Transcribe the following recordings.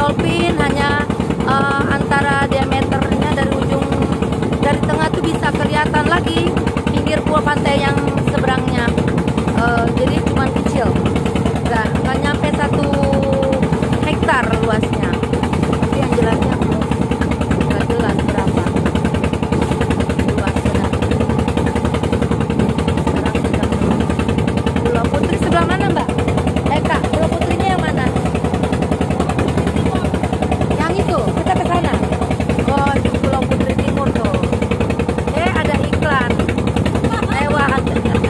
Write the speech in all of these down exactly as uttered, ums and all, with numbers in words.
dolphin hanya uh, antara diameternya dari ujung dari tengah tuh bisa kelihatan lagi pinggir pulau pantai yang seberangnya. Uh, jadi cuma kecil, nggak nggak nyampe satu hektar luasnya. Tapi yang jelasnya nggak jelas berapa luasnya. Sekarang sedang Pulau Putri sebelah mana, Mbak? Eh Kak, Pulau Putrinya yang mana? Yang itu, kita ke sana. Oh, di Pulau Putri Timur tuh. Eh, ada iklan. Lewat.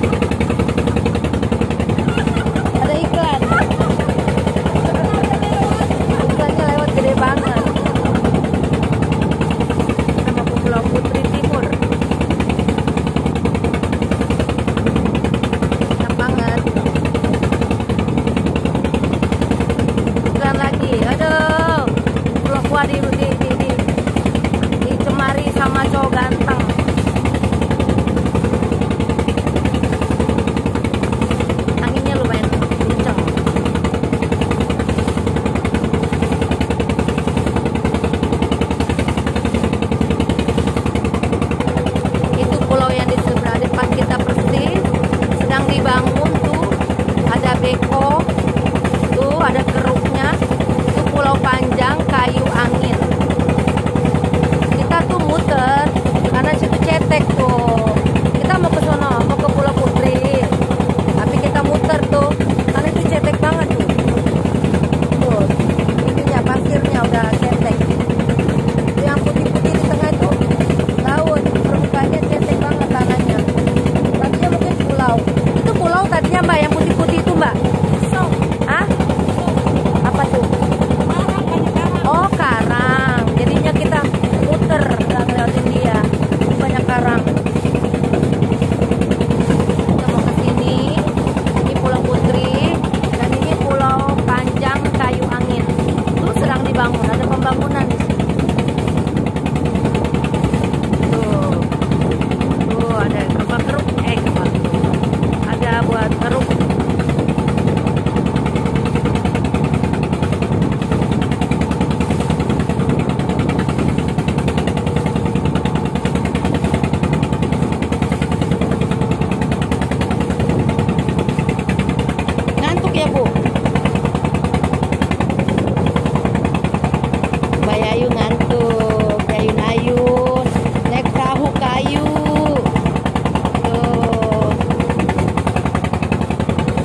Ada iklan. Iklannya lewat gede banget. Nama Pulau Putri Timur. Enak banget. Iklan lagi. Aduh. Pulau Kuah di di di, di, dicemari sama cowok ganteng. Anginnya lumayan kenceng. Itu pulau yang di sebelah depan kita persis sedang dibangun tuh. Ada beko, tuh ada keruknya. Itu Pulau Panjang Kayu Angin. Kita tuh muter karena situ cetek tuh. Kita mau ke sono, mau ke Pulau Putri. Tapi kita muter tuh karena itu cetek banget tuh. Tuh, ininya pasirnya udah cetek. Yang putih-putih di tengah itu laut, permukaannya cetek banget tanahnya. Tadinya mungkin pulau. Itu pulau tadinya Mbak yang putih-putih itu Mbak. Hah? Apa tuh? Oh, karang. Jadinya kita muter nggak ngeliatin dia. Banyak karang. Kita mau ke sini. Ini Pulau Putri dan ini Pulau Panjang Kayu Angin. Itu sedang dibangun. Ada pembangunan di sini. Tuh, tuh ada kapal keruk. Eh, kapal. Ada buat keruk. Ngantuk ya Bu? Mbak Yayu ngantuk, ayun-ayun, naik perahu kayu. Tuh.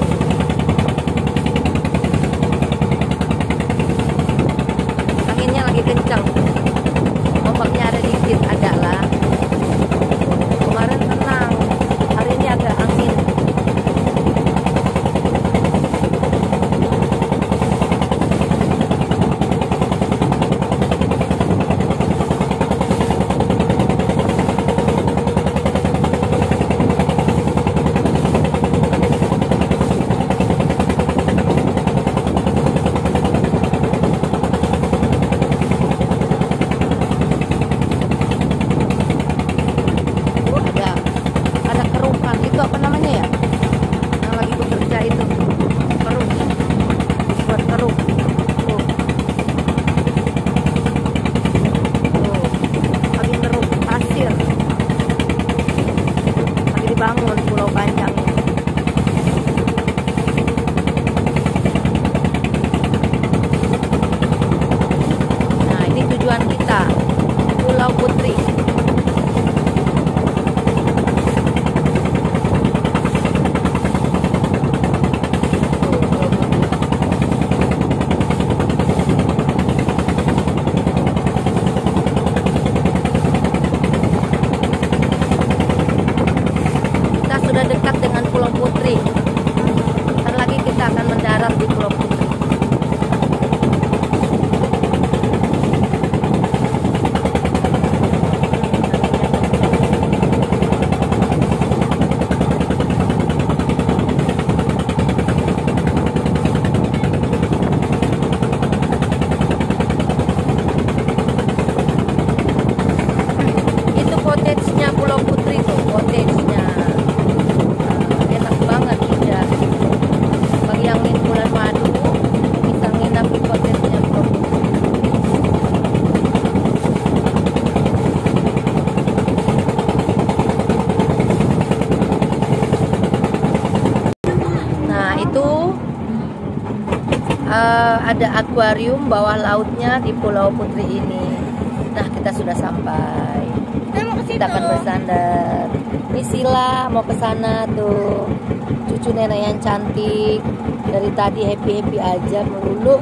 uh, ada akuarium bawah lautnya di Pulau Putri ini. Nah, kita sudah sampai. Kita akan bersandar. Ini Sila mau ke sana tuh. Cucu nenek yang cantik. Dari tadi happy-happy aja melulu.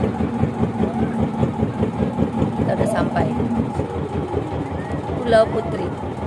Kita udah sampai. Pulau Putri.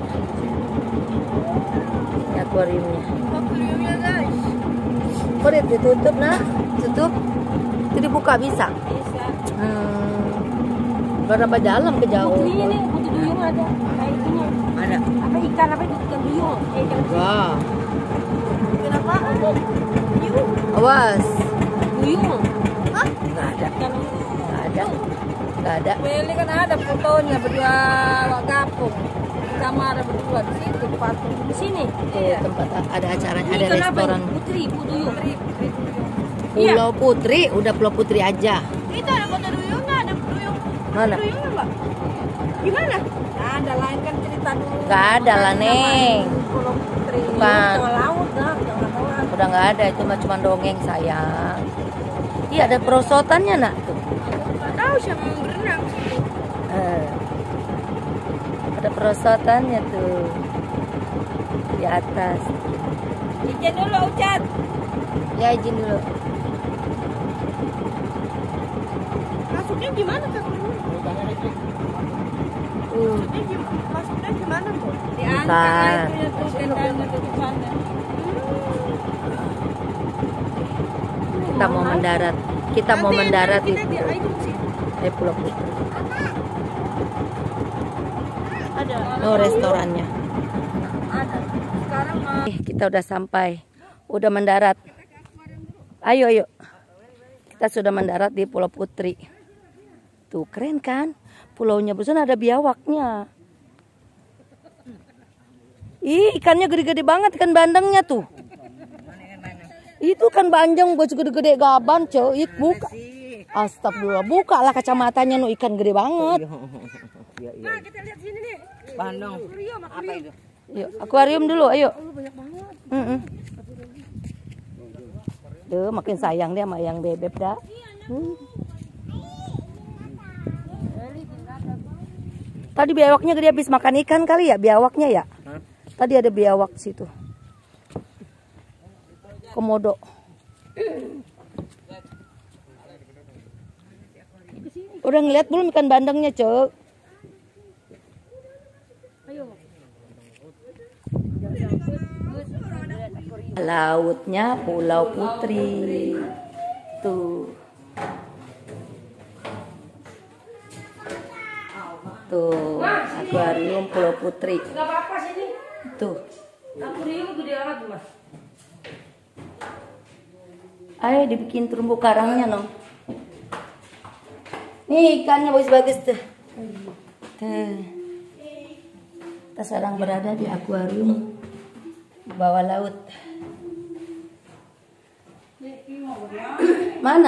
Ini akuariumnya. Akuariumnya guys. Kok ditutup nak? Tutup? Itu dibuka bisa? Bisa. Hmm. Berapa dalam ke jauh? Putri ini putri duyung ada. Kayak itunya. Ada. Apa ikan apa itu ikan duyung? Eh, ikan Wah. Kenapa? Duyung. Awas. Duyung. Hah? Nggak ada. Ikan Nggak ada. Nggak ada. Meli kan ada fotonya berdua wak gapung. Sama ada berdua di situ patung di sini. Tuh, tempat ada acaranya, ada Ikan apa restoran. ini? Putri, putri duyung. Pulau Putri, udah Pulau Putri aja. Itu ada foto duyung nggak? Ada duyung. Mana? Duyung nggak? Gimana? Nah, ada lain kan cerita dulu. Nggak ada lah, Neng. Pulau Putri. Bukan. Pulau laut dah, jangan laut. Udah nggak ada, cuma cuma dongeng sayang. Iya, ada perosotannya nak tuh. Nggak tahu siapa yang berenang. Eh. Ada perosotannya tuh di atas. Izin dulu Ucat. Ya izin dulu. Masuknya gimana Kak? Uh, Masuknya gimana? Masuknya gimana tuh? Bukan. Diangkat itu tuh tendanya tuh di sana. kita mau mendarat. Kita mau mendarat di Kita di air sih. eh, Pulau Putri. Ada. Oh, restorannya. Ada. Sekarang mah Eh, kita udah sampai. Udah mendarat. Ayo, ayo. Kita sudah mendarat di Pulau Putri. Tuh, keren kan? Pulaunya berusan ada biawaknya. Ih, ikannya gede-gede banget, ikan bandengnya tuh. Itu kan banjang bos gede-gede gaban, cuy. Buka. Astagfirullah, buka lah kacamatanya nu ikan gede banget. Nah, kita lihat sini nih. Bandung. Apa itu? Yuk, akuarium dulu, ayo. Banyak banget. Mm -mm. Tuh, makin sayang dia sama yang bebek dah. Hmm. Tadi biawaknya gede habis makan ikan kali ya, biawaknya ya. Hah? Tadi ada biawak di situ. Komodo. Udah ngeliat belum ikan bandengnya, Cok? Lautnya Pulau Putri. Tuh. Tuh, akuarium Pulau Putri. Enggak apa-apa sini. Tuh. Akuarium gede banget, Mas. Ayo dibikin terumbu karangnya, no. Nih ikannya bagus-bagus tuh. Tuh. Kita sekarang berada di akuarium bawah laut. Mana?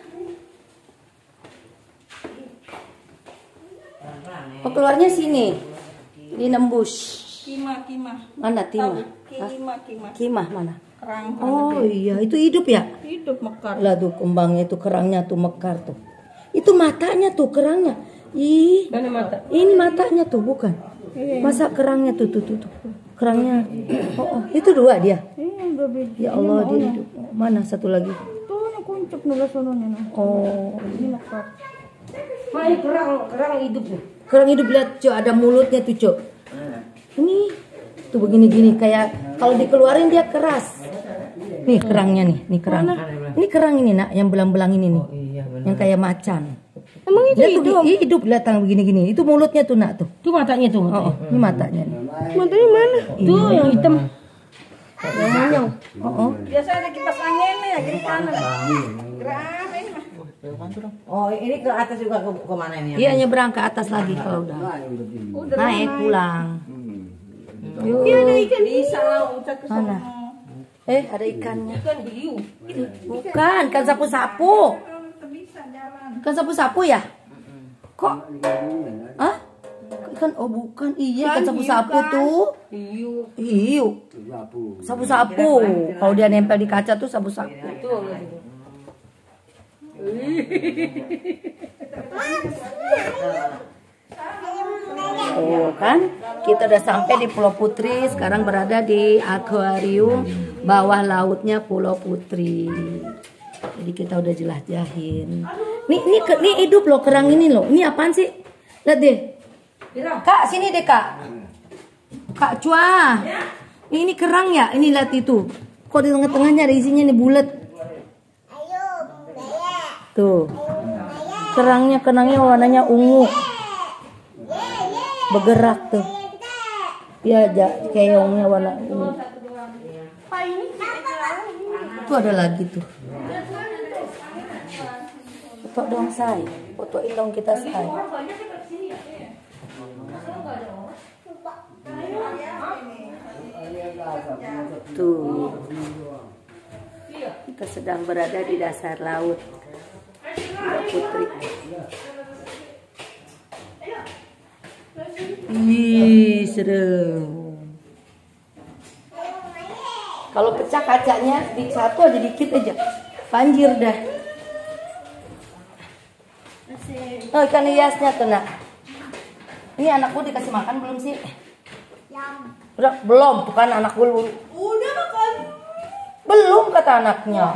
Oh, keluarnya sini. Di nembus. Kima, kima. Mana timah? Hah? Kima, kima. Kimah mana? Kerang. Oh iya, itu hidup ya? Hidup mekar. Lah tuh kembangnya itu kerangnya tuh mekar tuh. Itu matanya tuh kerangnya. Ih. Mana mata? Ini matanya tuh bukan. Masa kerangnya tuh tuh tuh, tuh. Kerangnya. Oh, oh, itu dua dia. Iya, babi. Ya Allah dia hidup. Mana satu lagi? Tuh, nak kuncup nulas sononya. Oh. Ini mekar. Mana kerang kerang hidup tuh? Kerang hidup lihat, Cok, ada mulutnya tuh, Cok. Ini tuh begini-gini kayak kalau dikeluarin dia keras. Nih kerangnya nih, nih kerang. Ini kerang ini nak, yang belang-belang ini nih. Iya benar. Yang kayak macan. Emang itu Dia tuh hidup? hi- hidup lihat tangan begini-gini. Itu mulutnya tuh nak tuh. Itu matanya tuh. Oh, oh, ini matanya nih. Matanya mana? Tuh yang hitam. Yang monyong. Oh, oh. Biasa ada kipas angin nih, kiri kanan. Gerak ini mah. Oh ini ke atas juga ke, ke mana ini? Iya nyebrang ke atas lagi kalau udah. Naik pulang. Yuk. Iya ada ikan. Bisa lah, Ucat ke Mana? Eh ada ikannya. Ikan hiu. Bukan, kan sapu-sapu. Kan sapu-sapu ya? Kok? Hah? Ikan, oh bukan. Iya ikan sapu-sapu tuh. Hiu. Hiu. Sapu-sapu. Kalau dia nempel di kaca tuh sapu-sapu. Tuh kan, kita udah sampai di Pulau Putri. Sekarang berada di akuarium bawah lautnya Pulau Putri. Jadi kita udah jelajahin. Nih, nih, nih hidup loh kerang ini loh. Ini apaan sih? Lihat deh. Kak, sini deh kak. Kak Cua. Ini kerang ya? Ini lihat itu. Kok di tengah-tengahnya ada isinya nih bulat. Tuh. Kerangnya, kerangnya warnanya ungu. Bergerak tuh. Ya, keongnya warna ungu. Tuh ada lagi tuh. Foto dong say. Fotoin dong kita say. Tuh. Kita sedang berada di dasar laut Pulau Putri. Ih, seru. Kalau pecah kacanya di satu aja dikit aja, banjir dah. Oh, ikan hiasnya tuh nak. Ini anakku dikasih makan belum sih? Udah, belum, bukan anakku. Udah makan. Belum kata anaknya.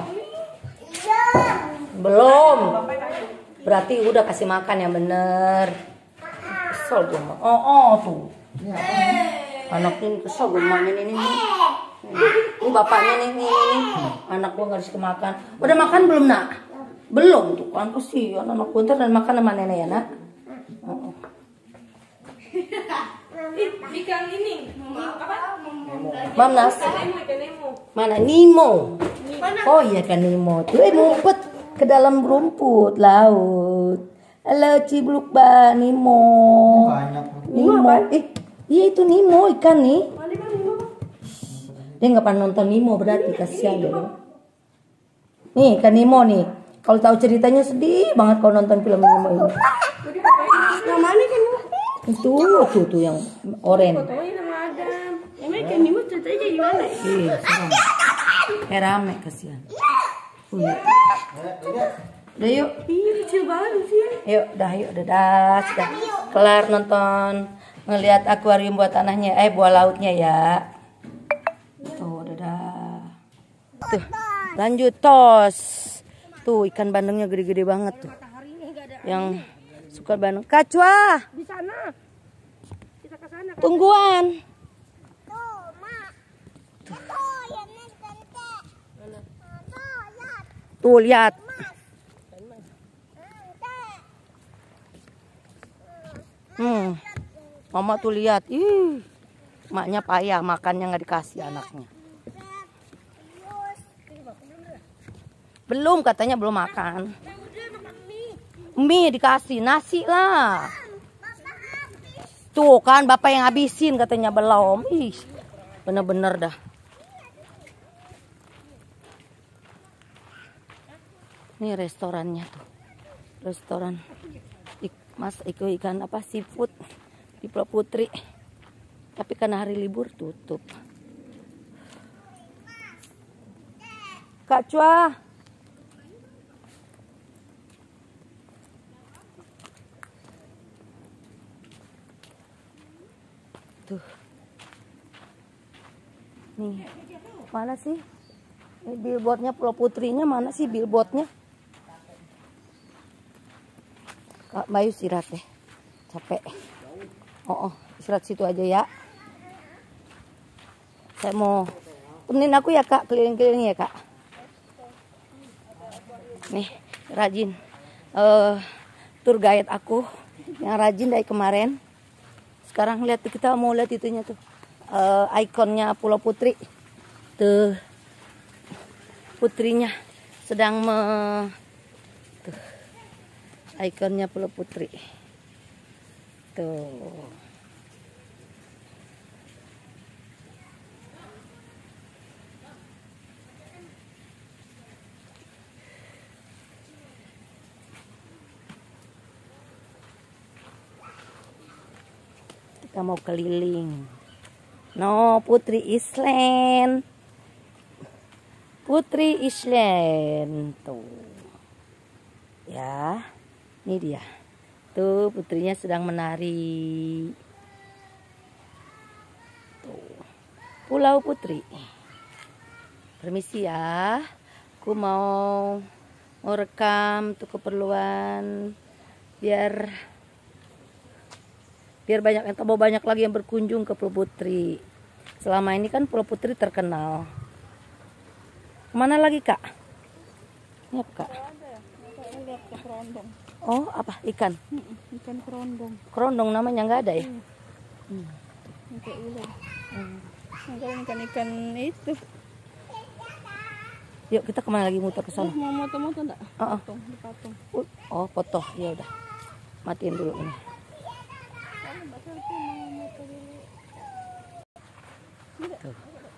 Belum. Berarti udah kasih makan yang bener. Kesel gue mah. Oh, oh tuh. Anaknya ini kesel gue mah ini ini. Ini bapaknya nih ini. Anak gue nggak dikasih makan. Udah makan belum nak? Belum tuh kan kasihan anak gue ntar dan makan sama nenek ya nak. Oh. Ikan ini, apa? Mana? Mana Nemo? Oh iya kan Nemo. Tuh eh ngumpet ke dalam rumput laut. Halo Cibluk ba Nemo. Nemo. Eh, iya itu Nemo ikan nih. Dia nggak pernah nonton Nemo berarti kasihan dia. Nih ikan Nemo nih. Kalau tahu ceritanya sedih banget kalau nonton film Nemo ini. Yang mana kan? Itu tuh tuh yang oranye. Fotonya sama Adam. Emang ikan Nemo ceritanya kayak gimana? Iya, serem. Kayak rame kasihan. Uh, udah yuk. Iya kecil banget sih. Yuk, dah yuk, dadah, sudah kelar nonton ngelihat akuarium buat tanahnya, eh buah lautnya ya. Tuh, dadah. Tuh, lanjut tos. Tuh ikan bandengnya gede-gede banget tuh. Yang suka bandeng. Kacua. Di sana. Kita ke sana. Tungguan. Tuh lihat. Hmm. Mama tuh lihat. Ih. Maknya payah makannya nggak dikasih anaknya. Belum katanya belum makan. Mie dikasih, nasi lah. Tuh kan bapak yang habisin katanya belum. Ih, bener-bener dah. Ini restorannya tuh. Restoran Ik, Mas Iko ikan apa seafood di Pulau Putri. Tapi karena hari libur tutup. Kak Cua. Tuh. Nih. Mana sih? Ini billboardnya Pulau Putrinya mana sih billboardnya? Kak Bayu istirahat deh. Capek. Oh, oh, istirahat situ aja ya. Saya mau temenin aku ya Kak, keliling-keliling ya Kak. Nih, rajin. Uh, tour guide aku yang rajin dari kemarin. Sekarang lihat kita mau lihat itunya tuh. Uh, ikonnya Pulau Putri. Tuh. Putrinya sedang me tuh. Ikonnya Pulau Putri. Tuh. Kita mau keliling. No, Putri Island. Putri Island. Tuh. Ya, ini dia. Tuh putrinya sedang menari. Tuh, Pulau Putri. Permisi ya, aku mau mau rekam untuk keperluan biar biar banyak yang tambah banyak lagi yang berkunjung ke Pulau Putri. Selama ini kan Pulau Putri terkenal. Kemana lagi kak? Ini apa kak? Oh apa ikan? Ikan kerondong. Kerondong namanya nggak ada ya? Hmm. Hmm. Ikan-ikan itu. Yuk kita kemana lagi muter ke sana? Oh, mau moto-moto enggak? Oh, oh. Potong, dipotong. Oh foto ya udah. Matiin dulu ini. Tuh.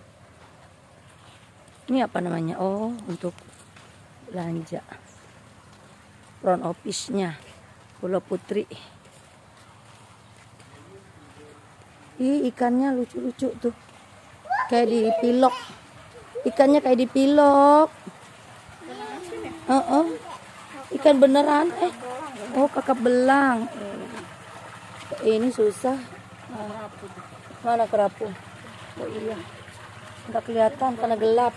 Ini apa namanya? Oh untuk belanja. Front office-nya Pulau Putri. Ih ikannya lucu-lucu tuh. Kayak di pilok. Ikannya kayak dipilok. Uh -uh. Ikan beneran. Eh, oh kakap belang. Eh, ini susah. Mana kerapu? Oh iya. Nggak kelihatan karena gelap.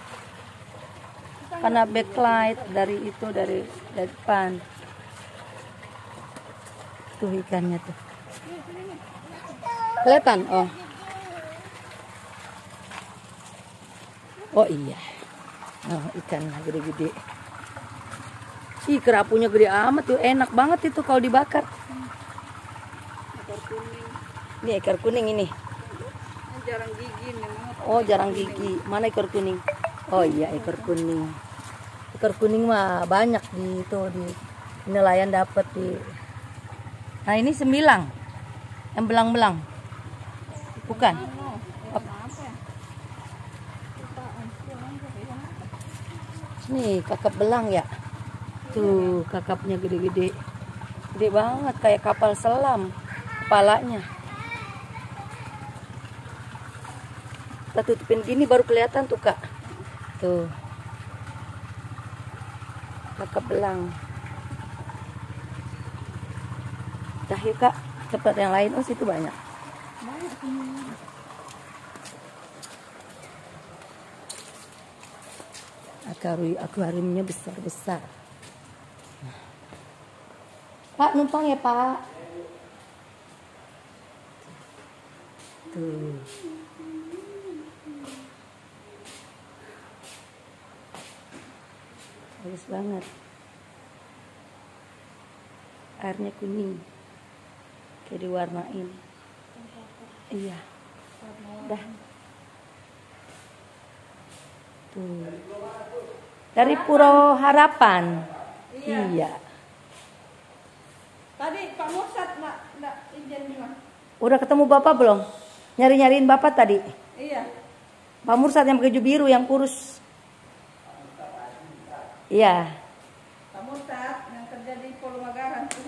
Karena backlight dari itu dari dari depan. Tuh ikannya tuh. Kelihatan? Oh. Oh iya, oh, ikan gede-gede. Ih kerapunya gede amat tuh, enak banget itu kalau dibakar. Ini ekor kuning ini. Jarang gigi nih. Oh jarang gigi. Mana ekor kuning? Oh iya ekor kuning. Ekor kuning mah banyak di itu di nelayan dapat di. Nah ini sembilang, yang belang-belang. Bukan? Nih kakap belang ya. Tuh kakapnya gede-gede. Gede banget kayak kapal selam kepalanya. Kita tutupin gini baru kelihatan tuh kak. Tuh kakap belang. Dah yuk kak, tempat yang lain. Oh situ banyak. Akuariumnya besar-besar. Pak numpang ya pak. Tuh. Bagus banget. Airnya kuning. Kayak diwarnain. Iya. Dah. Tuh. Dari Puro Harapan. Iya. iya. Tadi Pak Mursat enggak enggak izin bilang. Udah ketemu Bapak belum? Nyari-nyariin Bapak tadi. Iya. Pak Mursat yang baju biru yang kurus. Iya. Pak Mursat yang kerja di Pulau Magaran tuh.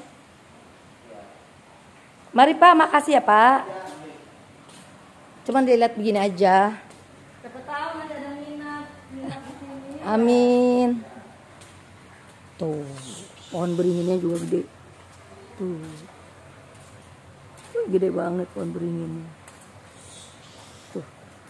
Mari Pak, makasih ya Pak. Cuman dilihat begini aja. Siapa tahu nanti ada minat, minat di sini. Amin. Tuh, pohon beringinnya juga gede. Tuh. Gede banget pohon beringinnya. Tuh.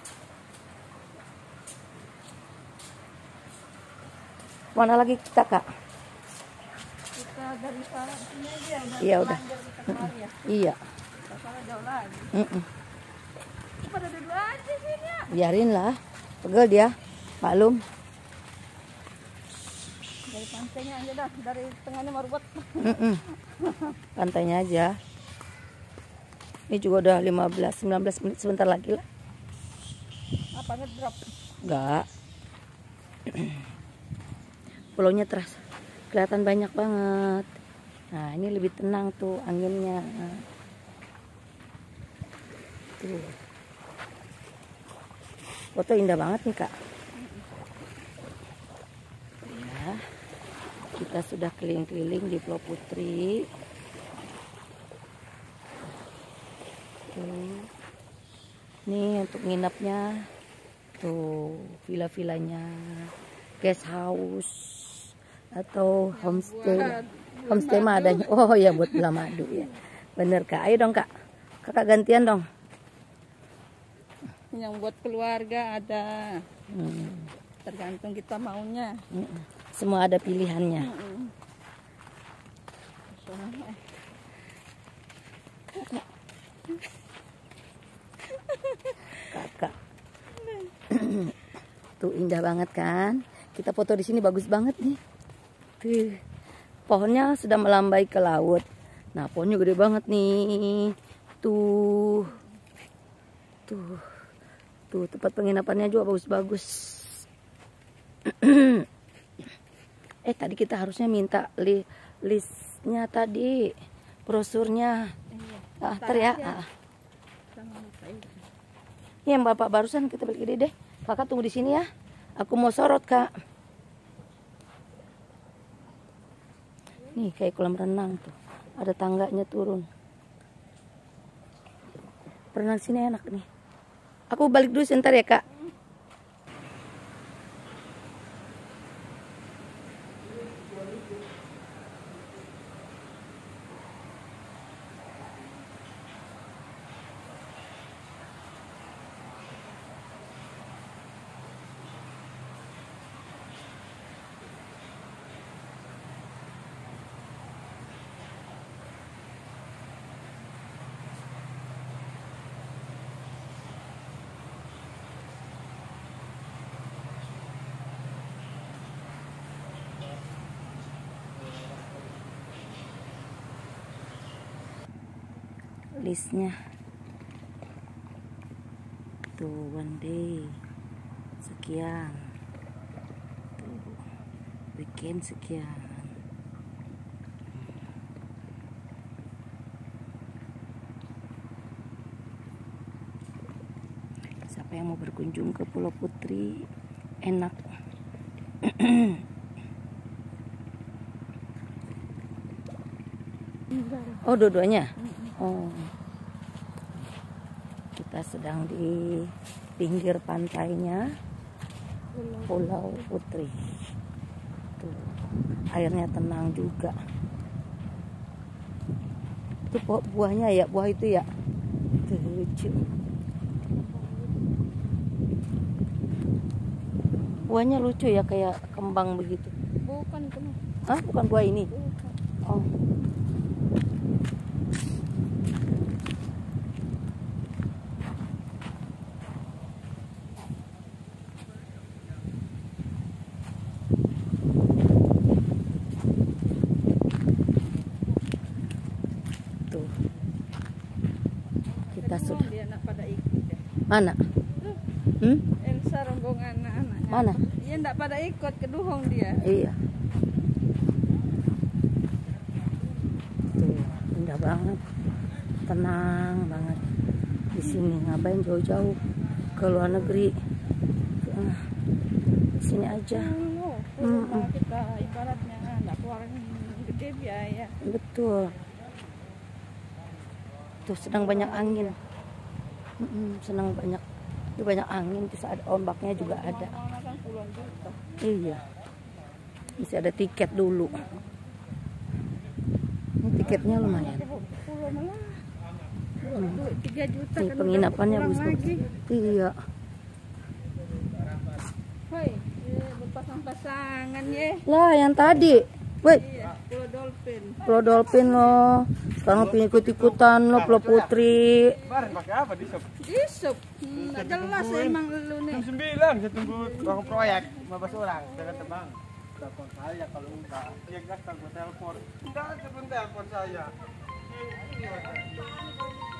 Mana lagi kita, Kak? Kita dari sana sini aja. Iya, udah. Ya. Iya. Kita sana jauh lagi. Mm-mm. Pada duduk aja sini ya. Biarin lah. Pegel dia. Maklum. Dari pantainya aja dah, dari tengahnya marubut. Pantainya aja. Ini juga udah lima belas sembilan belas menit, sebentar lagi lah. Apa ngedrop? Enggak. Pulaunya terasa kelihatan banyak banget. Nah, ini lebih tenang tuh anginnya. Tuh. Foto indah banget nih, Kak. Ya. Kita sudah keliling-keliling di Pulau Putri. Tuh. Nih untuk nginapnya. Tuh, villa-villanya. Guest house. atau homestay. Homestay mah adanya. Oh ya, buat belah madu ya. Bener Kak. Ayo dong Kak. Kakak gantian dong. Yang buat keluarga ada. Hmm. Tergantung kita maunya. Hmm. Semua ada pilihannya. Hmm. Kakak. Tuh indah banget kan? Kita foto di sini bagus banget nih. Tuh. Pohonnya sudah melambai ke laut. Nah, pohonnya gede banget nih. Tuh. Tuh. Tuh, tempat penginapannya juga bagus-bagus. Eh, tadi kita harusnya minta li listnya tadi. Brosurnya. Iya. Ah, ntar ya. Ah. Yang Bapak barusan kita balik ide deh. Kakak tunggu di sini ya. Aku mau sorot, Kak. Nih kayak kolam renang tuh. Ada tangganya turun. Berenang sini enak nih. Aku balik dulu sebentar ya, Kak. Listnya tuh, one day sekian, tuh weekend sekian. Siapa yang mau berkunjung ke Pulau Putri, enak. Oh, dua-duanya. Oh, kita sedang di pinggir pantainya Pulau Putri. Tuh, airnya tenang juga. Itu buahnya ya, buah itu ya. Tuh, lucu. Buahnya lucu ya, kayak kembang begitu. Bukan itu. Hah, bukan buah ini. Oh. Kita sudah. Dia nak pada ikut ya. Mana? Hmm? Elsa rombongan anak-anaknya. Mana? Iya ndak pada ikut ke Duhong dia. Iya. Tuh, indah banget. Tenang banget. Di sini ngapain jauh-jauh ke luar negeri? Nah, di sini aja. Oh, Hmm, hmm. kita ibaratnya ndak keluarin gede biaya. Betul. Tuh sedang banyak angin. Mm-mm, senang banyak. Itu banyak angin, bisa ada ombaknya juga ada. Kan puluhan juta. Iya. Bisa ada tiket dulu. Ini tiketnya lumayan. Pulau malah. Hmm. tiga juta Nih, kan penginapannya udah bagus kurang bagus. lagi. Iya. Hoi, ya, berpasang-pasangan ya. Lah yang tadi. Wait. Iya, Pulau Dolphin. Pulau Dolphin loh. Sekarang punya ikut-ikutan loh Pulau Putri. Kemarin pakai apa di sub? Di sub. Hmm, nggak jelas emang lu nih. jam sembilan saya tunggu orang proyek lima belas orang jangan terbang. Telepon saya kalau enggak, dia gas tak gue telepon. Enggak, telepon telepon saya. Ini, ini,